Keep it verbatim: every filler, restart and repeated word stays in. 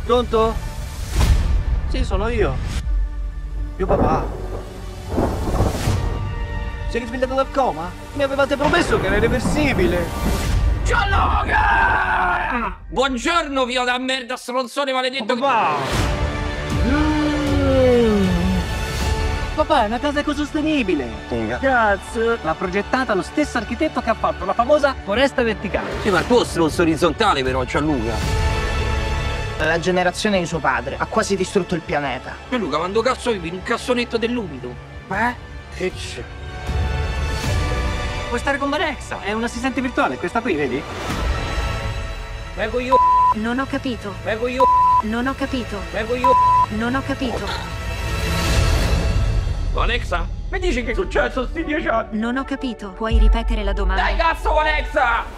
Pronto? Sì, sono io. Mio papà. Sei risvegliato dal coma? Mi avevate promesso che era irreversibile. Gianluca! Buongiorno, figlio da merda, stronzone maledetto. Oh, papà! Papà, è una casa ecosostenibile. Figa. Cazzo! L'ha progettata lo stesso architetto che ha fatto la famosa foresta verticale. Sì, ma il tuo stronzo orizzontale però, Gianluca. La generazione di suo padre ha quasi distrutto il pianeta. Gianluca, quando cazzo vivi in un cassonetto dell'umido? Eh? Che c'è? Puoi stare con Alexa, è un assistente virtuale, questa qui, vedi? Vengo io, Non ho capito. vengo io, Non ho capito. vengo io. Non ho capito. Alexa, mi dici che è successo sti dieci anni? Non ho capito. Puoi ripetere la domanda? Dai cazzo, Alexa!